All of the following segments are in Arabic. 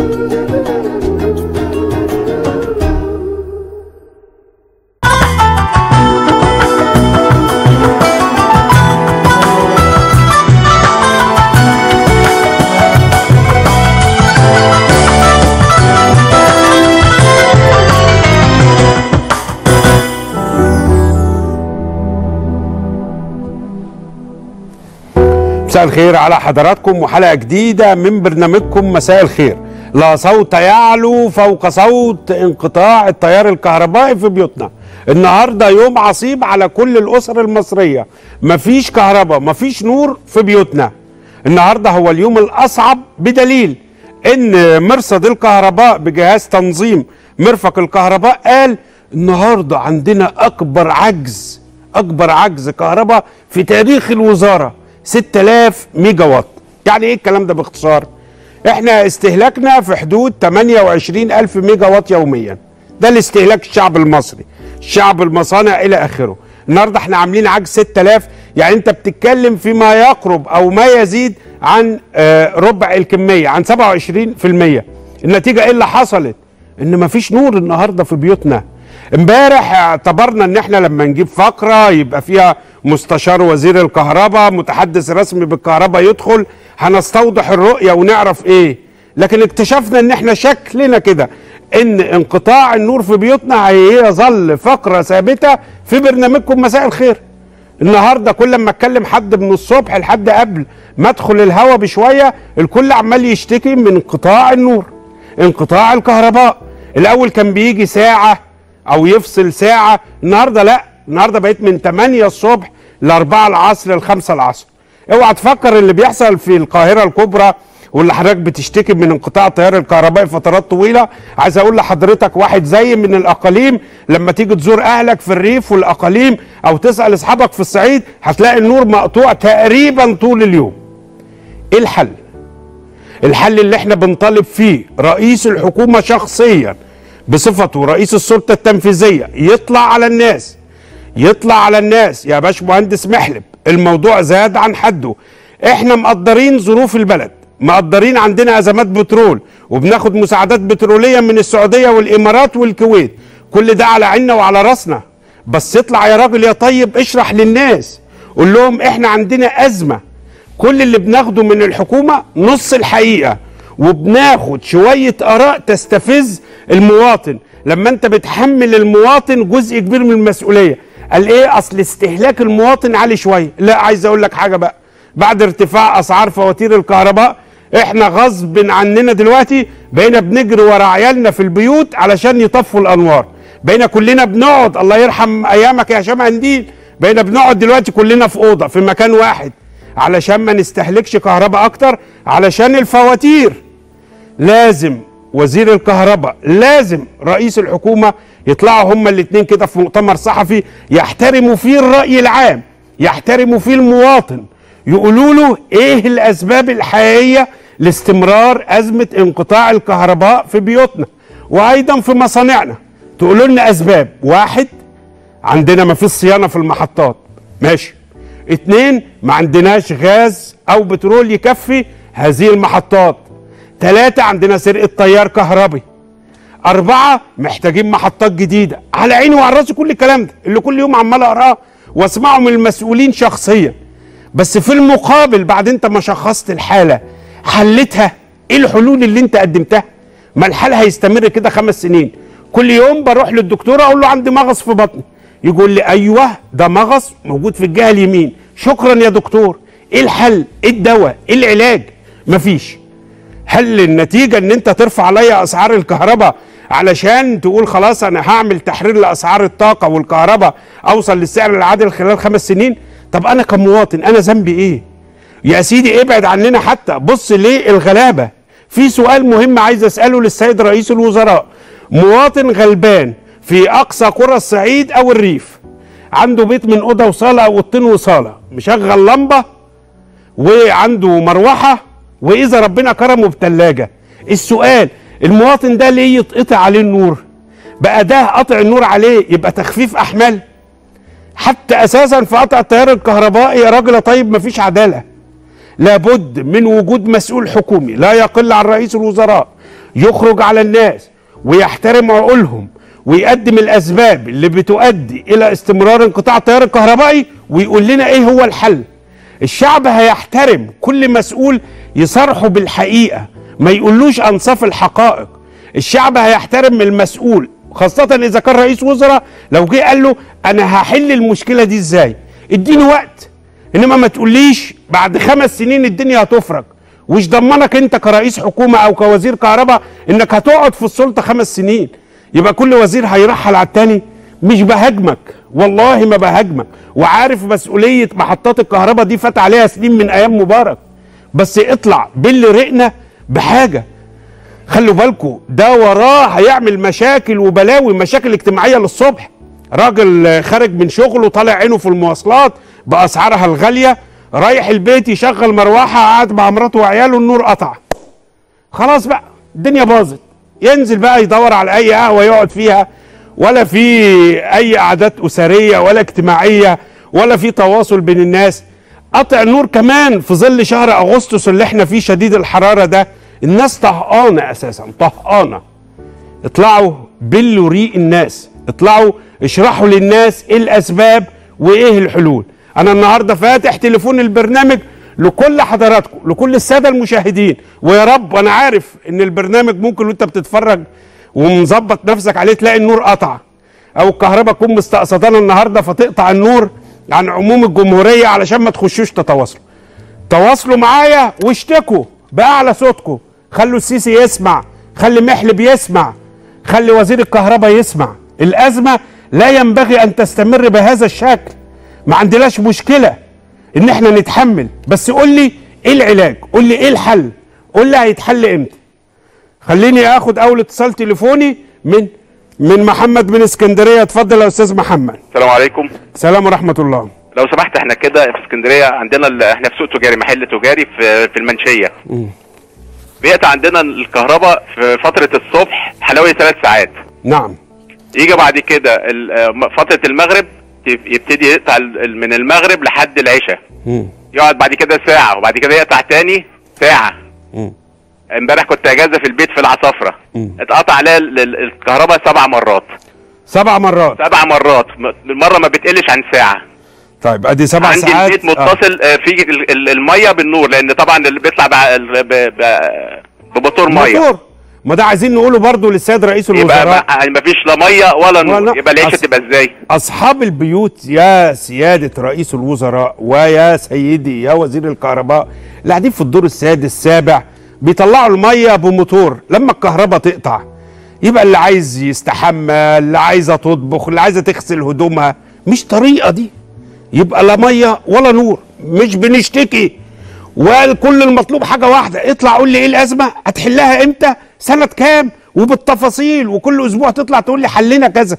مساء الخير على حضراتكم وحلقة جديدة من برنامجكم مساء الخير. لا صوت يعلو فوق صوت انقطاع التيار الكهربائي في بيوتنا. النهاردة يوم عصيب على كل الأسر المصرية، مفيش كهرباء مفيش نور في بيوتنا. النهاردة هو اليوم الأصعب بدليل إن مرصد الكهرباء بجهاز تنظيم مرفق الكهرباء قال النهاردة عندنا أكبر عجز كهرباء في تاريخ الوزارة، 6000 ميجا واط. يعني ايه الكلام ده باختصار؟ احنا استهلاكنا في حدود 28000 ميجا واط يوميا، ده الاستهلاك الشعب المصري، الشعب المصانع الى اخره. النهارده احنا عاملين عجز 6000، يعني انت بتتكلم فيما يقرب او ما يزيد عن ربع الكميه، عن 27%. النتيجه ايه اللي حصلت؟ ان مفيش نور النهارده في بيوتنا. امبارح اعتبرنا ان احنا لما نجيب فقره يبقى فيها مستشار وزير الكهرباء، متحدث رسمي بالكهرباء يدخل، هنستوضح الرؤيه ونعرف ايه. لكن اكتشفنا ان احنا شكلنا كده ان انقطاع النور في بيوتنا هيظل فقره ثابته في برنامجكم مساء الخير. النهارده كل ما اتكلم حد من الصبح لحد قبل ما ادخل الهوا بشويه الكل عمال يشتكي من انقطاع النور، انقطاع الكهرباء. الاول كان بيجي ساعه او يفصل ساعه، النهارده لا، النهارده بقيت من 8 الصبح ل 4 العصر ل 5 العصر. اوعى تفكر اللي بيحصل في القاهره الكبرى واللي حضرتك بتشتكي من انقطاع التيار الكهربائي فترات طويله. عايز اقول لحضرتك واحد زي من الاقاليم، لما تيجي تزور اهلك في الريف والاقاليم او تسال اصحابك في الصعيد هتلاقي النور مقطوع تقريبا طول اليوم. ايه الحل؟ الحل اللي احنا بنطالب فيه رئيس الحكومه شخصيا بصفته رئيس السلطه التنفيذيه يطلع على الناس يا باشمهندس محلب، الموضوع زاد عن حده. احنا مقدرين ظروف البلد، مقدرين عندنا ازمات بترول وبناخد مساعدات بتروليه من السعوديه والامارات والكويت، كل ده على عيننا وعلى راسنا. بس اطلع يا راجل يا طيب اشرح للناس، قول لهم احنا عندنا ازمه، كل اللي بناخده من الحكومه نص الحقيقه، وبناخد شويه اراء تستفز المواطن. لما انت بتحمل المواطن جزء كبير من المسؤوليه، قال ايه؟ اصل استهلاك المواطن عالي شويه. لا، عايز اقول لك حاجه بقى، بعد ارتفاع اسعار فواتير الكهرباء احنا غصب عننا دلوقتي بقينا بنجري ورا عيالنا في البيوت علشان يطفوا الانوار. بقينا كلنا بنقعد، الله يرحم ايامك يا هشام قنديل، بقينا بنقعد دلوقتي كلنا في اوضه في مكان واحد علشان ما نستهلكش كهرباء اكتر، علشان الفواتير. لازم وزير الكهرباء، لازم رئيس الحكومة يطلعوا هما الاثنين كده في مؤتمر صحفي يحترموا فيه الرأي العام، يحترموا فيه المواطن، يقولوا له ايه الاسباب الحقيقية لاستمرار ازمة انقطاع الكهرباء في بيوتنا وايضا في مصانعنا. تقولوا لنا اسباب: واحد، عندنا ما فيش صيانة في المحطات، ماشي. اتنين، ما عندناش غاز او بترول يكفي هذه المحطات. 3، عندنا سرقة تيار كهربي. 4، محتاجين محطات جديدة. على عيني وعلى راسي كل الكلام ده اللي كل يوم عمال اقراه واسمعه من المسؤولين شخصيا. بس في المقابل بعد انت ما شخصت الحالة حلتها، ايه الحلول اللي انت قدمتها؟ ما الحال هيستمر كده 5 سنين. كل يوم بروح للدكتور اقول له عندي مغص في بطني، يقول لي ايوه ده مغص موجود في الجهة اليمين، شكرا يا دكتور. ايه الحل؟ ايه الدواء؟ ايه العلاج؟ مفيش. هل النتيجة ان انت ترفع عليا اسعار الكهرباء علشان تقول خلاص انا هعمل تحرير لاسعار الطاقة والكهرباء اوصل للسعر العادل خلال 5 سنين؟ طب انا كمواطن انا ذنبي ايه؟ يا سيدي ابعد عننا حتى، بص ليه الغلابة. في سؤال مهم عايز اسأله للسيد رئيس الوزراء: مواطن غلبان في اقصى قرى الصعيد او الريف عنده بيت من اوضه وصاله او اوضتين وصاله، مشغل لمبه وعنده مروحه واذا ربنا كرمه بثلاجه. السؤال: المواطن ده ليه يتقطع عليه النور؟ بقى ده قطع النور عليه يبقى تخفيف احمال؟ حتى اساسا في قطع التيار الكهربائي يا راجل طيب مفيش عداله. لابد من وجود مسؤول حكومي لا يقل عن رئيس الوزراء يخرج على الناس ويحترم عقولهم ويقدم الاسباب اللي بتؤدي الى استمرار انقطاع التيار الكهربائي ويقول لنا ايه هو الحل. الشعب هيحترم كل مسؤول يصرحه بالحقيقه، ما يقولوش انصاف الحقائق. الشعب هيحترم المسؤول، خاصه اذا كان رئيس وزراء لو جه قال له انا هحل المشكله دي ازاي، اديني وقت. انما ما تقوليش بعد 5 سنين الدنيا هتفرج، وش ضمنك انت كرئيس حكومه او كوزير كهرباء انك هتقعد في السلطه 5 سنين؟ يبقى كل وزير هيرحل على التاني. مش بهاجمك، والله ما بهاجمك، وعارف مسؤوليه محطات الكهرباء دي فات عليها سنين من ايام مبارك، بس اطلع باللي رقنا بحاجه. خلوا بالكم ده وراه هيعمل مشاكل وبلاوي، مشاكل اجتماعيه للصبح. راجل خارج من شغله طالع عينه في المواصلات باسعارها الغاليه، رايح البيت يشغل مروحه، قاعد مع مراته وعياله، النور قطع. خلاص بقى الدنيا باظت، ينزل بقى يدور على اي قهوه يقعد فيها، ولا في اي قعدات اسريه ولا اجتماعيه ولا في تواصل بين الناس. قطع النور كمان في ظل شهر اغسطس اللي احنا فيه شديد الحراره ده، الناس طهقانه اساسا، طهقانه. اطلعوا بلوا ريق الناس، اطلعوا اشرحوا للناس ايه الاسباب وايه الحلول. انا النهارده فاتح تليفون البرنامج لكل حضراتكم، لكل الساده المشاهدين، ويا رب انا عارف ان البرنامج ممكن وانت بتتفرج ومظبط نفسك عليه تلاقي النور قطع، او الكهرباء تكون مستقصدانا النهارده فتقطع النور عن عموم الجمهوريه علشان ما تخشوش تتواصلوا. تواصلوا معايا واشتكوا باعلى صوتكم، خلوا السيسي يسمع، خلي محلب يسمع، خلي وزير الكهرباء يسمع. الازمه لا ينبغي ان تستمر بهذا الشكل. ما عندناش مشكله ان احنا نتحمل، بس قول لي ايه العلاج، قول لي ايه الحل، قول لي هيتحل امتى. خليني اخد اول اتصال تليفوني من محمد من اسكندريه. اتفضل يا استاذ محمد. السلام عليكم. السلام ورحمه الله. لو سمحت، احنا كده في اسكندريه عندنا احنا في سوق تجاري، محل تجاري في المنشيه. بيقطع عندنا الكهرباء في فتره الصبح حوالي 3 ساعات. نعم. يجي بعد كده فتره المغرب يبتدي يقطع من المغرب لحد العشاء. يقعد بعد كده ساعه وبعد كده يقطع تاني ساعه. امبارح كنت اجازه في البيت في العصافره، اتقطع عليا الكهرباء 7 مرات. 7 مرات؟ 7 مرات، المره ما بتقلش عن ساعه. طيب ادي 7 ساعات. عندي البيت متصل في الميه بالنور، لان طبعا اللي بيطلع بموتور ميه. ما ده عايزين نقوله برضو للسيد رئيس الوزراء، يبقى ما فيش لا ميه ولا نور، يبقى العيشه تبقى ازاي؟ اصحاب البيوت يا سياده رئيس الوزراء ويا سيدي يا وزير الكهرباء اللي قاعدين في الدور السادس السابع بيطلعوا الميه بموتور. لما الكهرباء تقطع يبقى اللي عايز يستحمى، اللي عايزه تطبخ، اللي عايزه تغسل هدومها، مش طريقه دي. يبقى لا ميه ولا نور. مش بنشتكي، وكل المطلوب حاجه واحده، اطلع قول لي ايه الازمه، هتحلها امتى، سنه كام، وبالتفاصيل، وكل اسبوع تطلع تقول لي حلنا كذا.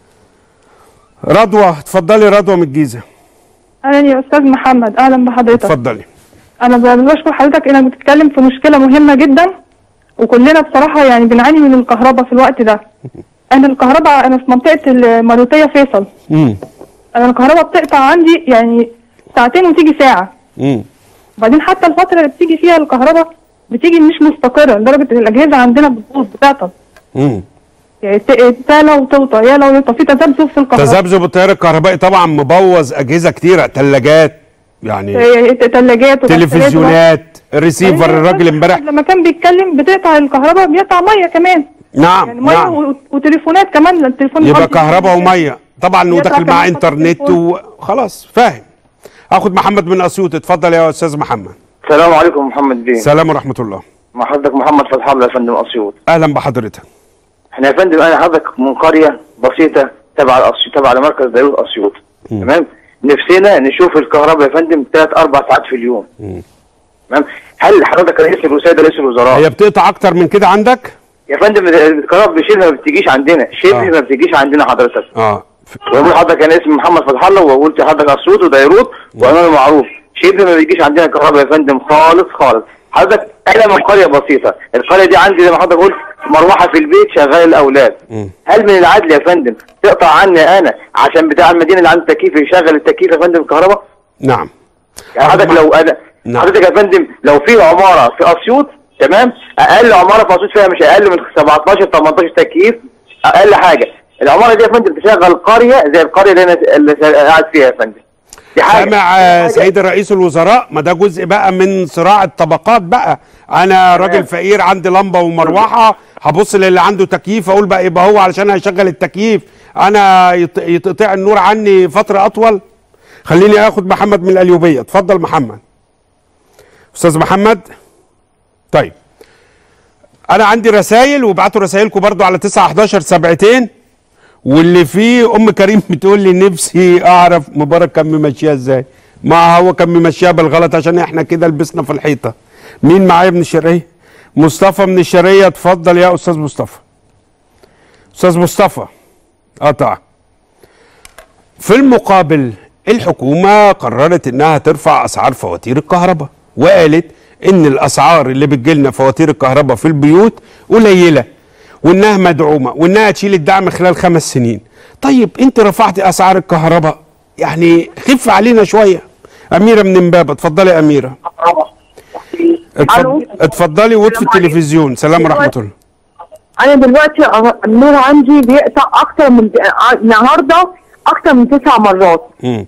رضوى، اتفضلي. رضوى من الجيزه. اهلا يا استاذ محمد، اهلا بحضرتك. اتفضلي. انا بشكر حضرتك انك بتتكلم في مشكله مهمه جدا، وكلنا بصراحه يعني بنعاني من الكهرباء في الوقت ده. انا في منطقه المروطيه فيصل. انا الكهرباء بتقطع عندي يعني ساعتين وتيجي ساعه. وبعدين حتى الفتره اللي بتيجي فيها الكهرباء بتيجي مش مستقره، لدرجه ان الاجهزه عندنا بتبوظ بتعطل. يعني تعلى وتوطى، يا لو في تذبذب في الكهرباء. تذبذب التيار الكهربائي طبعا مبوظ اجهزه كتيره، ثلاجات يعني، ثلاجات تلفزيونات، ريسيفر. الراجل امبارح لما كان بيتكلم بتقطع الكهرباء، بيقطع ميه كمان. نعم يعني ميه نعم. وتليفونات كمان. التليفون يبقى كهرباء وميه طبعا، وداخل مع انترنت وخلاص. فاهم. اخد محمد من اسيوط. اتفضل يا استاذ محمد. السلام عليكم محمد بيه. السلام ورحمه الله. مع حضرتك محمد فتح الله يا فندم اسيوط. اهلا بحضرتك. احنا يا فندم انا حضرتك من قريه بسيطه تبع لمركز ديروت اسيوط. تمام. نفسنا نشوف الكهرباء يا فندم 3-4 ساعات في اليوم. تمام. هل حضرتك رئيس الوزراء هي بتقطع اكتر من كده عندك؟ يا فندم الكهرباء شبه ما بتجيش عندنا، ما بتجيش عندنا حضرتك. وبقول حضرتك انا اسمي محمد فتح الله، وقلت حضرتك اسيوط وديروت وانا معروف، شبه ما بيجيش عندنا كهرباء يا فندم خالص خالص. حضرتك انا من قريه بسيطه، القريه دي عندي زي ما حضرتك قلت مروحه في البيت شغال الاولاد. هل من العدل يا فندم تقطع عني انا عشان بتاع المدينه اللي عنده تكييف يشغل التكييف يا فندم الكهرباء؟ نعم. يعني حضرتك لو انا حضرتك يا فندم لو في عماره في اسيوط تمام؟ اقل عماره في اسيوط فيها مش اقل من 17 18 تكييف، اقل حاجه. العماره دي يا فندم تشغل قريه زي القريه اللي قاعد فيها يا فندم. دي حاجه. سامع سيد رئيس الوزراء؟ ما ده جزء بقى من صراع الطبقات بقى. انا راجل فقير عندي لمبه ومروحه، هبص للي عنده تكييف اقول بقى يبقى هو علشان هيشغل التكييف انا يتقطع النور عني فتره اطول. خليني اخد محمد من القليوبيه. اتفضل محمد. استاذ محمد. طيب انا عندي رسائل، وابعتوا رسائلكم برضو على 911 700، واللي فيه ام كريم بتقول لي نفسي اعرف مبارك كان ممشيها ازاي. ما هو كان ممشيها بالغلط عشان احنا كده لبسنا في الحيطه. مين معايا من الشرقيه؟ مصطفى من الشرقيه. اتفضل يا استاذ مصطفى. استاذ مصطفى. قطع. في المقابل الحكومه قررت انها ترفع اسعار فواتير الكهرباء، وقالت ان الاسعار اللي بتجيلنا فواتير الكهرباء في البيوت قليله، وانها مدعومه، وانها تشيل الدعم خلال 5 سنين. طيب انت رفعت اسعار الكهرباء، يعني خف علينا شويه. اميره من امبابه. اتفضلي يا اميره. اتفضلي واطفي التلفزيون. سلام ورحمه الله. انا دلوقتي النور عندي بيقطع اكتر من النهارده اكتر من 9 مرات.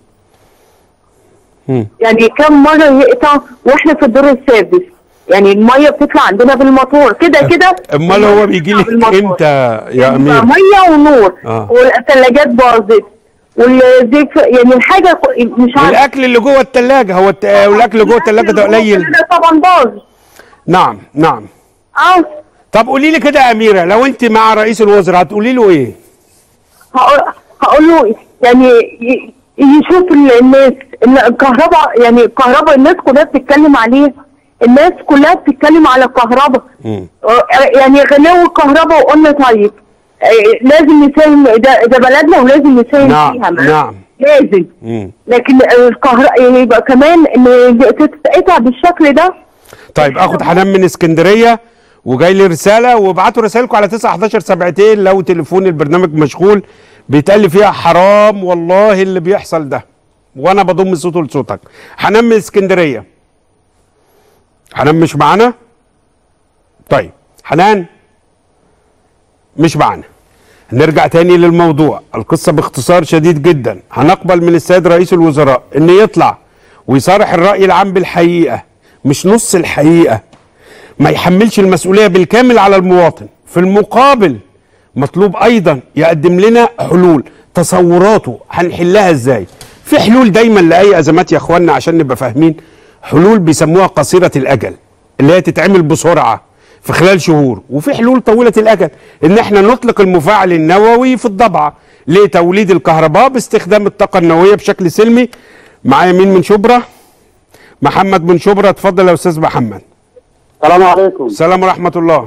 يعني كم مره يقطع واحنا في الدور السادس؟ يعني الميه بتطلع عندنا بالموتور كده. امال هو بيجي لك امتى يا امير؟ ميه ونور. والثلاجات باظت والزيت، يعني الحاجه مش عارف. والاكل اللي جوه الثلاجه، هو والاكل اللي جوه الثلاجه ده قليل؟ ده طبعا باظ. نعم. طب قولي لي كده يا اميره، لو انت مع رئيس الوزراء هتقولي له ايه؟ هقول له يعني يشوف الناس الكهرباء، يعني الكهرباء الناس كلها بتتكلم عليه، الناس كلها بتتكلم على الكهرباء. يعني غلو الكهرباء وقلنا طيب لازم نساهم، ده بلدنا ولازم نساهم فيها. نعم لازم. لكن الكهرباء يعني يبقى كمان ان تتقطع بالشكل ده. طيب اخد حنان من اسكندريه، وجاي لي رساله، وابعتوا رسائلكم على 911 700 لو تليفون البرنامج مشغول. بيتقال لي فيها حرام والله اللي بيحصل ده، وانا بضم صوته لصوتك. حنان من اسكندريه. حنان مش معانا؟ طيب حنان مش معانا. نرجع تاني للموضوع. القصه باختصار شديد جدا، هنقبل من السيد رئيس الوزراء ان يطلع ويصارح الراي العام بالحقيقه، مش نص الحقيقه، ما يحملش المسؤوليه بالكامل على المواطن. في المقابل مطلوب ايضا يقدم لنا حلول، تصوراته هنحلها ازاي. في حلول دايما لاي ازمات يا اخوانا عشان نبقى فاهمين، حلول بيسموها قصيره الاجل اللي هي تتعمل بسرعه في خلال شهور، وفي حلول طويله الاجل ان احنا نطلق المفاعل النووي في الضبعه لتوليد الكهرباء باستخدام الطاقه النوويه بشكل سلمي. معايا مين من شبرا؟ محمد من شبرا. اتفضل يا استاذ محمد. السلام عليكم. السلام ورحمه الله.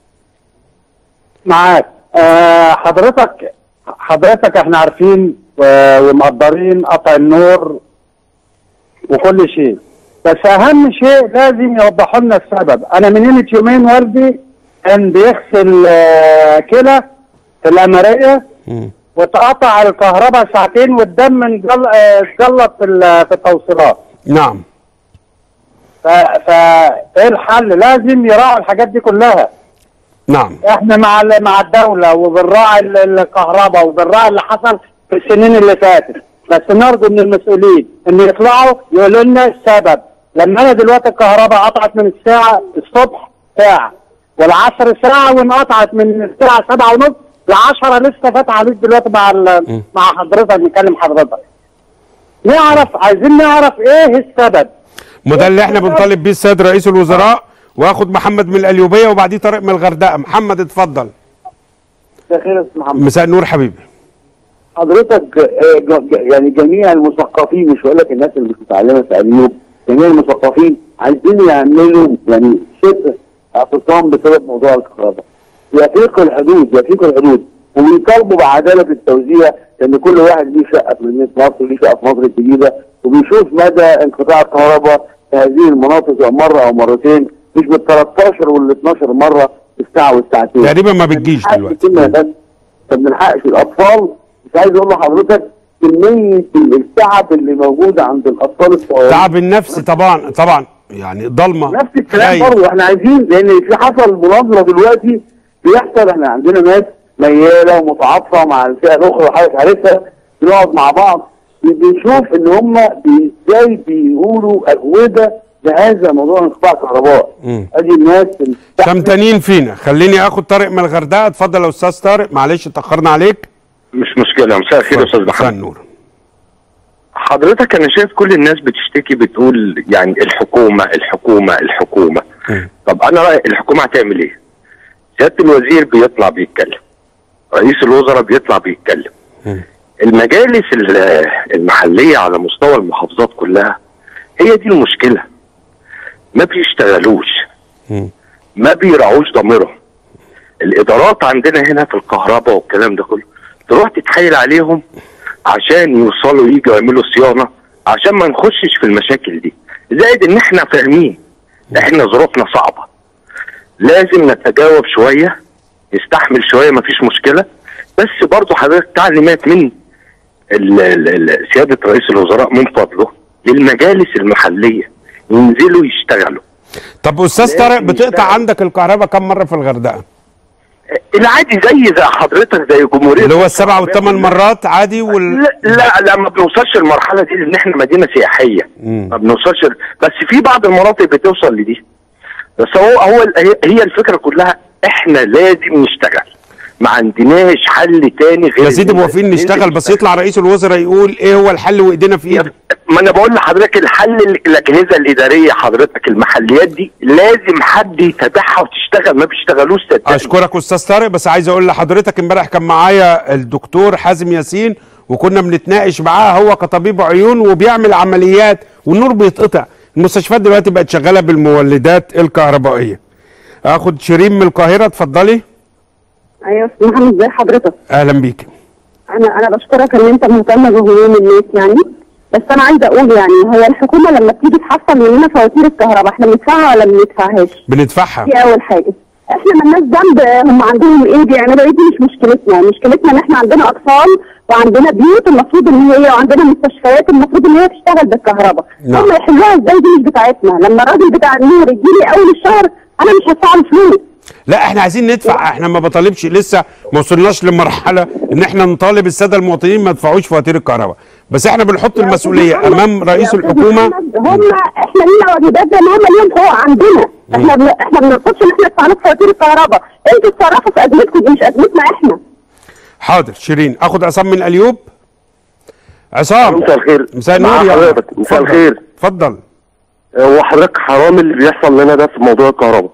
معاك. حضرتك احنا عارفين ومقدرين قطع النور وكل شيء، بس اهم شيء لازم يوضحوا لنا السبب. انا من قيمه يومين والدي كان بيغسل كلى في الاماريه واتقطع الكهرباء ساعتين والدم اتجلط في التوصيلات. نعم. فايه الحل؟ لازم يراعوا الحاجات دي كلها. نعم. احنا مع الدوله وبنراعي الكهرباء وبنراعي اللي حصل في السنين اللي فاتت، بس نرجو من المسؤولين ان يطلعوا يقولوا لنا السبب. لما انا دلوقتي الكهرباء قطعت من الساعه الصبح ساعه والعصر ساعه، وانقطعت من الساعه 7:30 ل10 لسه فاتحه عليك دلوقتي مع حضرتك بنكلم حضرتك. عايزين نعرف ايه السبب. ما ده اللي احنا بنطالب بيه السيد رئيس الوزراء. واخد محمد من القليوبيه وبعديه طارق من الغردقه. محمد اتفضل. مساء الخير يا استاذ محمد. مساء النور حبيبي. حضرتك يعني جميع المثقفين، مش هقول لك الناس اللي مش متعلمه في اليوم، جميع المثقفين عايزين يعملوا يعني شبه اعتصام بسبب موضوع الكهرباء. يفيق الحدود وبيطالبوا بعداله التوزيع، لان كل واحد ليه شقه في مدينه نصر وليه شقه في مصر الجديده، وبيشوف مدى انقطاع الكهرباء في هذه المناطق مره او مرتين، مش بال 13 وال 12 مره في الساعه والساعتين. تقريبا ما بتجيش دلوقتي. بس ما بنلحقش الاطفال. مش عايز اقول لحضرتك كميه التعب اللي موجوده عند الاطفال الصغيرين. تعب النفس طبعا يعني ضلمه. نفس الكلام برضه احنا عايزين، لان في حصل مناظره دلوقتي بيحصل، احنا عندنا ناس مياله ومتعاطفه مع الفئه الاخرى وحضرتك عارفها، بنقعد مع بعض بنشوف ان هم ازاي بيقولوا اجوبه لهذا موضوع انقطاع الكهرباء. ادي الناس شمتانين فينا. خليني اخد طارق من الغردقه. اتفضل يا استاذ طارق، معلش اتاخرنا عليك. مش مشكله. مساء الخير يا استاذ محمد. مساء النور. حضرتك انا شايف كل الناس بتشتكي بتقول يعني الحكومه الحكومه الحكومه. طب انا رايي الحكومه هتعمل ايه؟ سياده الوزير بيطلع بيتكلم، رئيس الوزراء بيطلع بيتكلم، المجالس المحليه على مستوى المحافظات كلها هي دي المشكله. ما بيشتغلوش، ما بيراعوش ضميرهم. الادارات عندنا هنا في الكهرباء والكلام ده كله تروح تتحايل عليهم عشان يوصلوا يجوا يعملوا صيانه، عشان ما نخشش في المشاكل دي. زائد ان احنا فاهمين احنا ظروفنا صعبه، لازم نتجاوب شويه، نستحمل شويه، مفيش مشكله. بس برضه حضرتك تعليمات من سياده رئيس الوزراء من فضله للمجالس المحليه ينزلوا يشتغلوا. طب استاذ طارق، بتقطع عندك الكهرباء كم مره في الغردقه؟ العادي زي حضرتك زي جمهوريه اللي هو ال7 و8 مرات عادي لا ما بنوصلش المرحله دي لان احنا مدينه سياحيه. ما بنوصلش، بس في بعض المناطق بتوصل لدي. بس هي الفكره كلها احنا لازم نشتغل، ما عندناش حل تاني غير يا سيدي موافقين نشتغل، بس يطلع رئيس الوزراء يقول ايه هو الحل وايدينا في ايده. ما انا بقول لحضرتك الحل الاجهزه الاداريه حضرتك، المحليات دي لازم حد يتابعها وتشتغل، ما بيشتغلوش صدقني. اشكرك استاذ طارق، بس عايز اقول لحضرتك امبارح كان معايا الدكتور حازم ياسين وكنا بنتناقش معاه، هو كطبيب عيون وبيعمل عمليات والنور بيتقطع. المستشفيات دلوقتي بقت شغاله بالمولدات الكهربائيه. اخد شيرين من القاهره، اتفضلي. ايوه استاذ محمد، ازي حضرتك؟ اهلا بيك. انا بشكرك ان انت مهتم بهموم الناس يعني، بس انا عايزه اقول يعني هي الحكومه لما بتيجي تحصل مننا فواتير الكهرباء احنا بندفعها ولا ما بندفعهاش؟ بندفعها. دي اول حاجه. احنا مالناش ذنب هم عندهم ايه بيعملوا ايه، دي مش مشكلتنا. مشكلتنا ان احنا عندنا اطفال وعندنا بيوت المفروض ان هي، وعندنا مستشفيات المفروض ان هي تشتغل بالكهرباء. هم يحلوها ازاي؟ دي مش بتاعتنا. لما الراجل بتاع النور يجي لي اول الشهر انا مش هدفع له فلوس. لا احنا عايزين ندفع، احنا ما بطالبش، لسه ما وصلناش لمرحله ان احنا نطالب الساده المواطنين ما يدفعوش فواتير الكهرباء، بس احنا بنحط المسؤوليه امام رئيس الحكومه. احنا لينا واجبات زي ما هم ليهم حقوق عندنا. احنا ما بنرفضش ان احنا ندفع لكم فواتير الكهرباء، انتوا اتصرفوا في ازمتكم، دي مش ازمتنا احنا. حاضر شيرين. اخد عصام من اليوب. عصام مساء الخير. مساء النور يا حضرتك. مساء الخير. اتفضل. هو حضرتك حرام اللي بيحصل لنا ده في موضوع الكهرباء،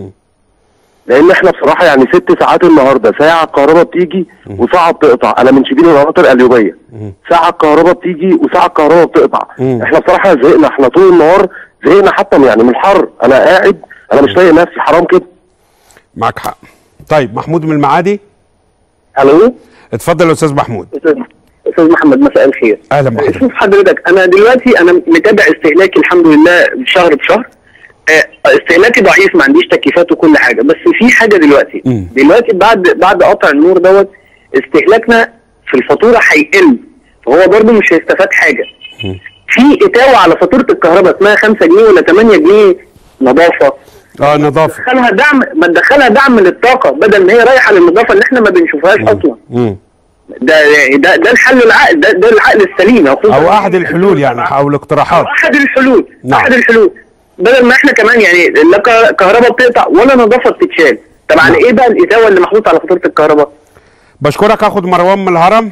لان احنا بصراحه يعني 6 ساعات النهارده، ساعه الكهرباء بتيجي وساعه بتقطع. انا من شبين المناطق القليوبيه، ساعه الكهرباء بتيجي وساعه الكهرباء بتقطع. احنا بصراحه زهقنا، احنا طول النهار زهقنا حتى يعني من الحر. انا قاعد انا مش طايق نفسي، حرام كده. معاك حق. طيب محمود من المعادي. الو، اتفضل يا استاذ محمود. استاذ محمد مساء الخير. اهلا بحضرتك. شوف حضرتك، انا دلوقتي انا متابع استهلاكي الحمد لله شهر بشهر. استهلاكي ضعيف، ما عنديش تكييفات وكل حاجه، بس في حاجه دلوقتي بعد قطع النور دوت استهلاكنا في الفاتوره هيقل، فهو برضه مش هيستفاد حاجه. في اتاوه على فاتوره الكهرباء اسمها 5 جنيه ولا 8 جنيه نظافه. نظافه. تدخلها دعم، ما تدخلها دعم للطاقه بدل ما هي رايحه للنظافه اللي احنا ما بنشوفهاش اصلا. ده الحل العقل، ده العقل السليم او احد الحلول يعني، او الاقتراحات. احد الحلول. نعم. احد الحلول، بدل ما احنا كمان يعني لا كهرباء بتقطع ولا نظافه بتتشال. طب على ايه بقى الاتاوه اللي محطوطه على فاتوره الكهرباء؟ بشكرك. اخد مروان من الهرم.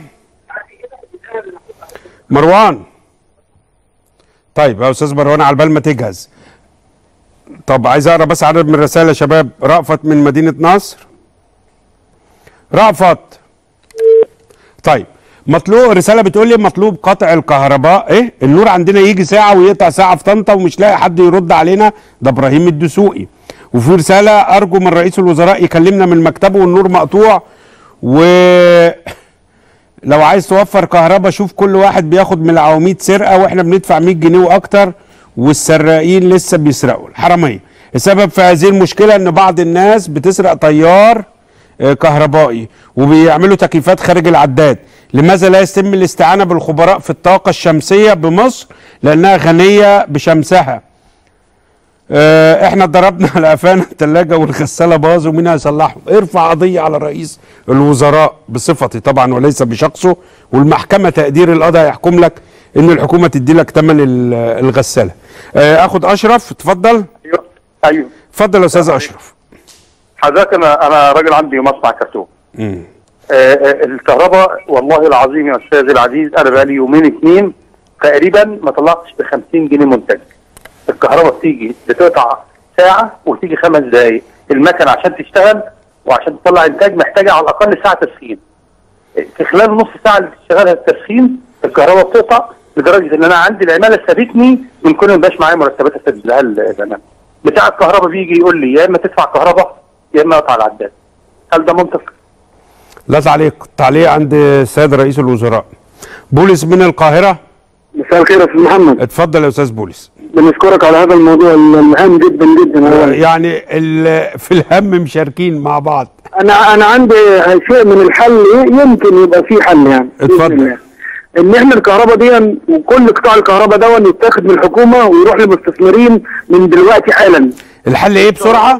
مروان. طيب يا استاذ مروان، على بال ما تجهز. طب عايز اقرا بس عدد من الرسائل يا شباب. رأفت من مدينه نصر. رأفت. طيب مطلوب، رساله بتقول لي مطلوب قطع الكهرباء. النور عندنا يجي ساعه ويقطع ساعه في طنطا ومش لاقي حد يرد علينا. ده ابراهيم الدسوقي. وفي رساله ارجو من رئيس الوزراء يكلمنا من مكتبه والنور مقطوع، ولو عايز توفر كهرباء شوف كل واحد بياخد من العواميد سرقه واحنا بندفع 100 جنيه واكتر، والسراقين لسه بيسرقوا. الحراميه السبب في هذه المشكله ان بعض الناس بتسرق تيار كهربائي وبيعملوا تكييفات خارج العداد. لماذا لا يتم الاستعانة بالخبراء في الطاقة الشمسية بمصر لأنها غنية بشمسها؟ احنا ضربنا على قفانا الثلاجه والغساله باظوا، مين هيصلحهم؟ ارفع قضيه على رئيس الوزراء بصفتي طبعا وليس بشخصه، والمحكمه تقدير القضاء يحكم لك ان الحكومه تدي لك ثمن الغساله. اخد اشرف، اتفضل. ايوه اتفضل يا استاذ اشرف. حضرتك انا راجل عندي مصنع كرتون. الكهرباء والله العظيم يا استاذ العزيز انا بقالي يومين 2 تقريبا ما طلعتش ب 50 جنيه منتج. الكهرباء بتيجي بتقطع ساعه وتيجي 5 دقائق، المكنه عشان تشتغل وعشان تطلع انتاج محتاجه على الاقل ساعه تسخين. في خلال نص ساعه اللي بتشتغلها التسخين الكهرباء بتقطع، لدرجه ان انا عندي العماله سابتني من كل ما بقاش معايا مرتبات اسددها الامانه. بتاع الكهرباء بيجي يقول لي يا اما تدفع كهرباء يا اما اقطع العداد. هل ده منطق؟ لا تعليق عند السيد رئيس الوزراء. بولس من القاهره. مساء الخير يا استاذ محمد. اتفضل يا استاذ بولس. بنشكرك على هذا الموضوع الهام جدا جدا. يعني في الهم مشاركين مع بعض. انا عندي شيء من الحل، يمكن يبقى في حل يعني. اتفضل. ان احنا الكهرباء دي وكل قطاع الكهرباء ده يتاخد من الحكومه ويروح للمستثمرين من دلوقتي حالا. الحل ايه بسرعه؟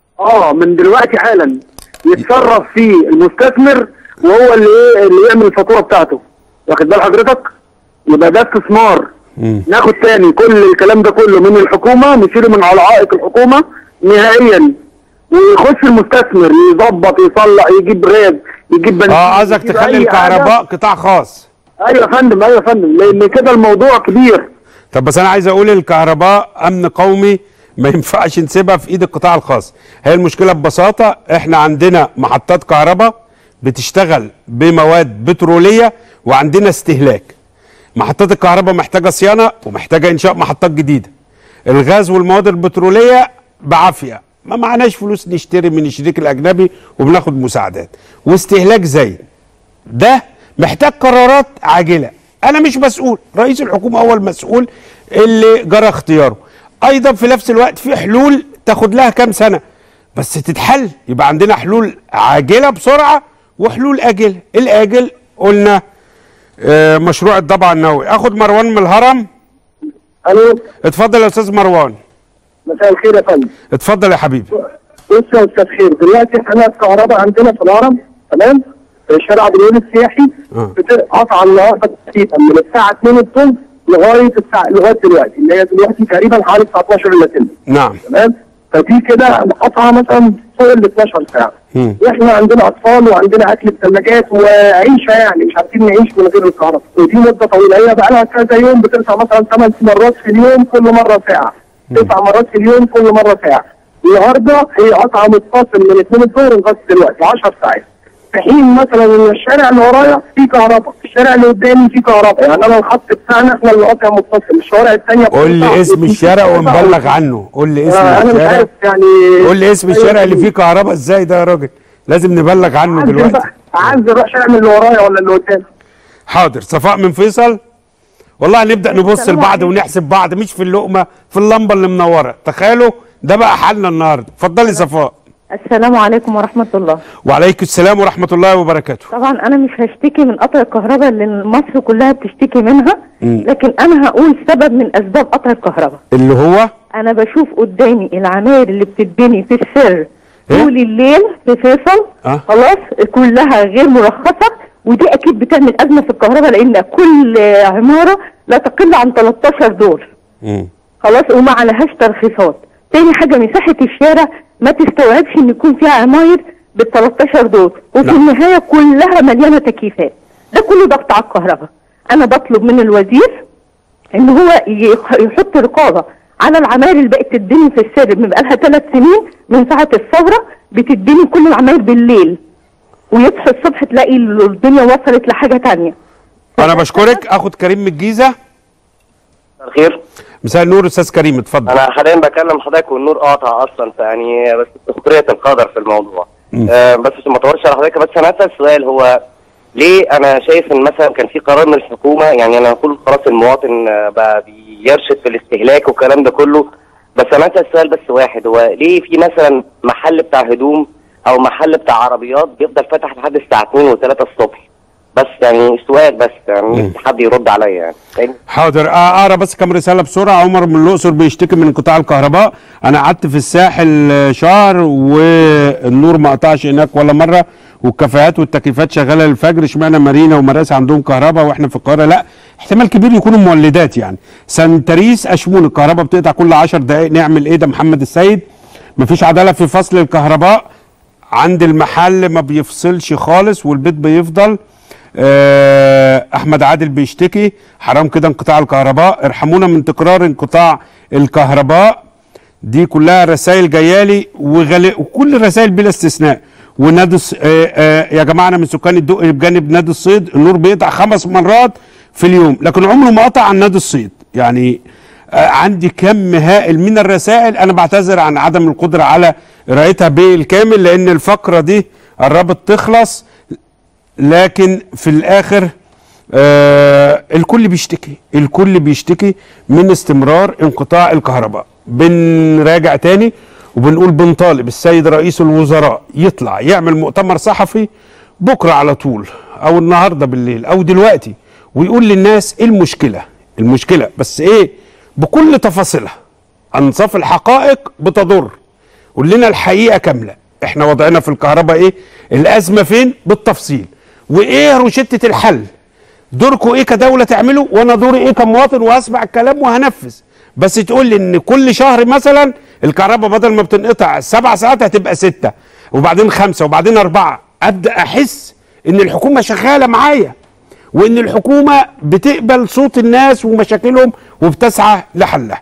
من دلوقتي حالا يتصرف فيه المستثمر وهو اللي يعمل الفاتوره بتاعته. واخد بال حضرتك؟ يبقى ده استثمار. ناخد تاني كل الكلام ده كله من الحكومه، نشيله من على عائق الحكومه نهائيا، ويخش المستثمر يظبط يصلح يجيب ريد يجيب بنزين. قصدك تخلي الكهرباء قطاع خاص. ايوه يا فندم، ايوه يا فندم، لان كده الموضوع كبير. طب بس انا عايز اقول الكهرباء امن قومي، ما ينفعش نسيبها في ايد القطاع الخاص. هي المشكله ببساطه احنا عندنا محطات كهرباء بتشتغل بمواد بتروليه وعندنا استهلاك. محطات الكهرباء محتاجه صيانه ومحتاجه انشاء محطات جديده. الغاز والمواد البتروليه بعافيه، ما معناش فلوس نشتري من الشريك الاجنبي وبناخد مساعدات، واستهلاك زي ده محتاج قرارات عاجله. انا مش مسؤول، رئيس الحكومه هو المسؤول اللي جرى اختياره. ايضا في نفس الوقت في حلول تاخد لها كام سنه بس تتحل. يبقى عندنا حلول عاجله بسرعه وحلول اجله. الاجل قلنا مشروع الضبع النووي. اخد مروان من الهرم. الو، اتفضل يا استاذ مروان. مساء الخير يا فندم. اتفضل يا حبيبي. بص يا استاذ خير، دلوقتي احنا الكهرباء عندنا في الهرم تمام، شارع باليون السياحي قطع النهارده تقريبا من الساعه 2 الظهر لغايه دلوقتي، اللي هي دلوقتي تقريبا حوالي الساعه 12 الا تلت. نعم. تمام، فدي كده قطعه مثلا فوق ال 12 ساعه. واحنا عندنا اطفال وعندنا اكل في ثلاجات وعيشه، يعني مش عارفين نعيش من غير الكهرباء، ودي مده طويله. هي بقى لها كذا يوم بترفع مثلا 8 مرات في اليوم كل مره ساعه، 9 مرات في اليوم كل مره ساعه. النهارده هي قطعه متصل من 2 الظهر لغايه دلوقتي 10 ساعات، في حين مثلا ان الشارع اللي ورايا فيه كهرباء، الشارع اللي قدامي فيه كهرباء. يعني انا الخط بتاعنا احنا اللي قاطع متصل، الشوارع الثانيه. قول لي اسم الشارع ونبلغ عنه. قول لي اسم الشارع. انا مش عارف يعني. قول لي اسم الشارع اللي فيه كهرباء ازاي ده يا راجل؟ لازم نبلغ عنه دلوقتي. عايز اروح شارع من اللي ورايا ولا اللي قدامي؟ حاضر. صفاء من فيصل. والله نبدا نبص لبعض ونحسب بعض، مش في اللقمه، في اللمبه اللي منوره. تخيلوا ده بقى حالنا النهارده. اتفضلي صفاء. السلام عليكم ورحمة الله. وعليكم السلام ورحمة الله وبركاته. طبعا أنا مش هشتكي من قطع الكهرباء اللي مصر كلها بتشتكي منها، لكن أنا هقول سبب من أسباب قطع الكهرباء اللي هو أنا بشوف قدامي العماير اللي بتتبني في السر طول الليل في فيصل. خلاص كلها غير مرخصة، ودي أكيد بتعمل أزمة في الكهرباء، لأن كل عمارة لا تقل عن 13 دور. خلاص، وما عليهاش ترخيصات. تاني حاجة مساحة الشارع ما تستوعبش ان يكون فيها عماير بال 13 دور، وفي النهايه كلها مليانه تكييفات. ده كله ضغط على الكهرباء. انا بطلب من الوزير ان هو يحط رقابه على العماير اللي بقت تتبني في السر من بقالها 3 سنين من ساعه الثوره، بتتبني كل العماير بالليل، ويصحى الصبح تلاقي الدنيا وصلت لحاجه ثانيه. انا بشكرك. اخد كريم من الجيزه. الخير. مساء النور استاذ كريم، اتفضل. انا حاليا بكلم حضرتك والنور قاطع اصلا، فيعني بس سخريه القدر في الموضوع. بس عشان ما اطولش على حضرتك، بس انا اسال سؤال. هو ليه انا شايف ان مثلا كان في قرار من الحكومه، يعني انا هقول خلاص المواطن بقى بيرشد في الاستهلاك والكلام ده كله، بس انا اسال سؤال بس واحد. هو ليه في مثلا محل بتاع هدوم او محل بتاع عربيات بيفضل فاتح لحد الساعه 2 و3 الصبح، بس يعني سؤال بس يعني حد يرد عليا يعني. حاضر. اقرا بس كام رساله بسرعه. عمر من الاقصر بيشتكي من انقطاع الكهرباء. انا قعدت في الساحل شهر والنور ما قطعش هناك ولا مره، والكافيهات والتكييفات شغاله للفجر. اشمعنى مارينا ومراسي عندهم كهرباء واحنا في القاهره لا؟ احتمال كبير يكونوا مولدات يعني. سنتريس اشمون الكهرباء بتقطع كل 10 دقائق، نعمل ايه؟ ده محمد السيد. مفيش عداله في فصل الكهرباء، عند المحل ما بيفصلش خالص والبيت بيفضل. احمد عادل بيشتكي حرام كده انقطاع الكهرباء، ارحمونا من تكرار انقطاع الكهرباء. دي كلها رسائل جايالي وكل الرسائل بلا استثناء. ونادي يا جماعه انا من سكان الدقي بجانب نادي الصيد، النور بيقطع 5 مرات في اليوم لكن عمره ما قطع عن نادي الصيد. يعني عندي كم هائل من الرسائل. انا بعتذر عن عدم القدره على قراءتها بالكامل لان الفقره دي قربت تخلص، لكن في الاخر الكل بيشتكي من استمرار انقطاع الكهرباء. بنراجع تاني وبنقول بنطالب السيد رئيس الوزراء يطلع يعمل مؤتمر صحفي بكره على طول او النهارده بالليل او دلوقتي ويقول للناس ايه المشكله بس ايه بكل تفاصيلها. انصاف الحقائق بتضر. قول لنا الحقيقه كامله، احنا وضعنا في الكهرباء ايه؟ الازمه فين؟ بالتفصيل. وايه روشته الحل؟ دوركم ايه كدوله تعمله؟ وانا دوري ايه كمواطن؟ وهسمع الكلام وهنفذ. بس تقول لي ان كل شهر مثلا الكهرباء بدل ما بتنقطع 7 ساعات هتبقى 6 وبعدين 5 وبعدين 4، ابدا احس ان الحكومه شغاله معايا وان الحكومه بتقبل صوت الناس ومشاكلهم وبتسعى لحلها.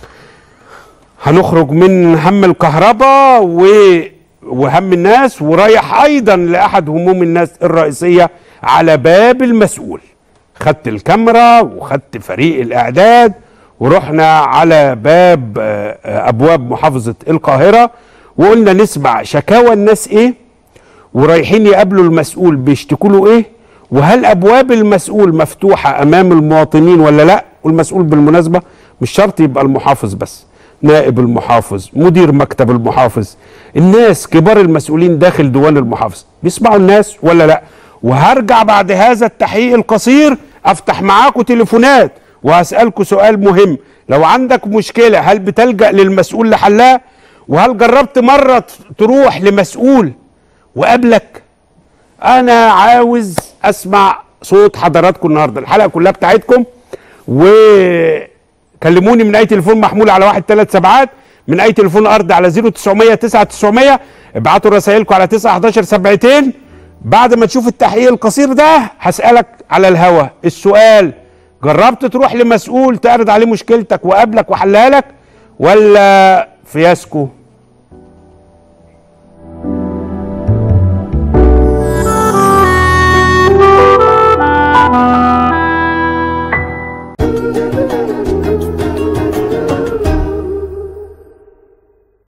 هنخرج من هم الكهرباء وهم الناس ورايح ايضا لاحد هموم الناس الرئيسيه على باب المسؤول. خدت الكاميرا وخدت فريق الاعداد ورحنا على باب ابواب محافظه القاهره وقلنا نسمع شكاوى الناس ايه ورايحين يقابلوا المسؤول بيشتكوا له ايه، وهل ابواب المسؤول مفتوحه امام المواطنين ولا لا. والمسؤول بالمناسبه مش شرط يبقى المحافظ بس، نائب المحافظ، مدير مكتب المحافظ، الناس كبار المسؤولين داخل ديوان المحافظ بيسمعوا الناس ولا لا. وهرجع بعد هذا التحقيق القصير افتح معاكم تليفونات وهسألكم سؤال مهم. لو عندك مشكلة هل بتلجأ للمسؤول لحلها؟ وهل جربت مرة تروح لمسؤول وقابلك؟ أنا عاوز أسمع صوت حضراتكم النهاردة. الحلقة كلها بتاعتكم، وكلموني من أي تليفون محمول على 137، من أي تليفون أرض على 0900 9900. ابعتوا رسائلكم على 911 بعد ما تشوف التحقيق القصير ده هسألك على الهوا السؤال: جربت تروح لمسؤول تعرض عليه مشكلتك وقابلك وحلها لك ولا فياسكو؟